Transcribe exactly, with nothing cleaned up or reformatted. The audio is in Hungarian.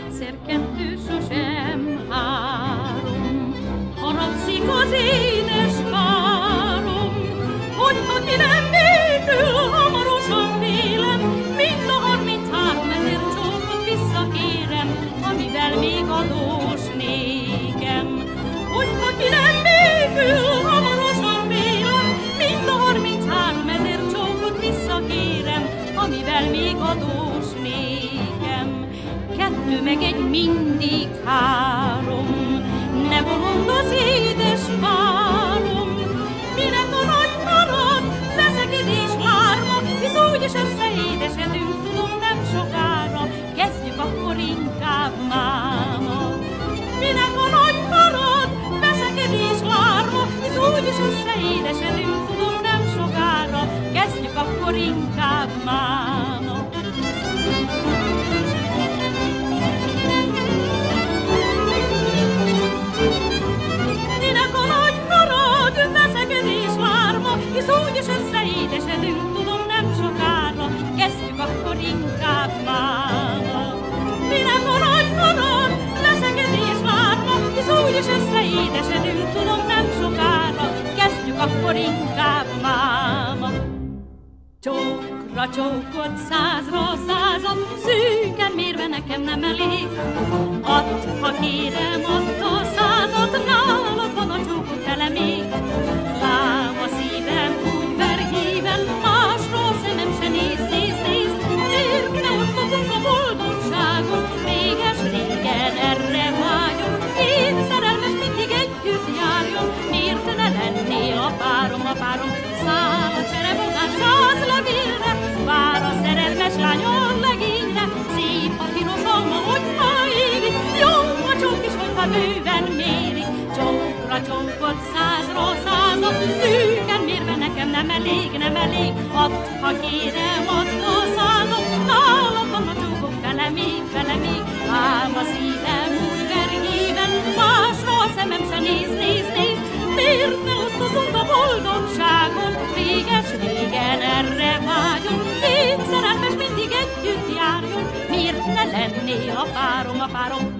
egyszer kettő, sosem három. Haragszik az édes párom, hogyha ki nem békül, hamarosan vélem, mind a harminchárom ezer csókot visszakérem, amivel még adós nékem. Hogyha ki nem békül, hamarosan vélem, mind a harminchárom ezer csókot visszakérem, amivel még adós nékem. Kettő meg egy mindig három, ne bolond az édes párom. Minek a nagy harag, veszekedés lárma, hisz úgyis összeédesedünk, tudom, nem sokára. Kezdjük akkor inkább máma. Minek a nagy harag, veszekedés lárma, hisz úgyis összeédesedünk, tudom, nem sokára. Kezdjük akkor inkább máma. Minek a nagy harag, veszekedés lárma, hisz úgyis összeédesedünk, tudom, nem sokára. Kezdjük akkor inkább máma. Minek a nagy harag, veszekedés lárma, hisz úgyis összeédesedünk, tudom, nem sokára. Kezdjük akkor inkább máma. Csókra csókot, százra százat, szűken mérve nekem nem elég. Add, ha kérem, add a szádat, nálad van a csókot fele még. Lám a szívem, úgy verhíven, másról szemem se néz, néz, néz. Miért ne osztozunk a boldogságon, réges régen erre vágyom. Két szerelmes mindig együtt járjon, miért ne lennél a párom, a párom. Száll a cserebogár száz levélre, vár a szerelmes lány a legényre. Szép a piros alma, hogyha érik, jó a csók is, hogyha bőven mérik. Csókra csókot, százra százat, szűken mérve nekem nem elég, nem elég. Add, ha kérem, add a százat, nálam van a csókok fele még, fele még. Ám a szívem úgy vergében, másra a szemem se néz, néz, néz. Miért ne osztozunk a boldogságon, réges régen erre vágyom. Két szerelmes mindig együtt járjon, miért ne lennél a párom, a párom.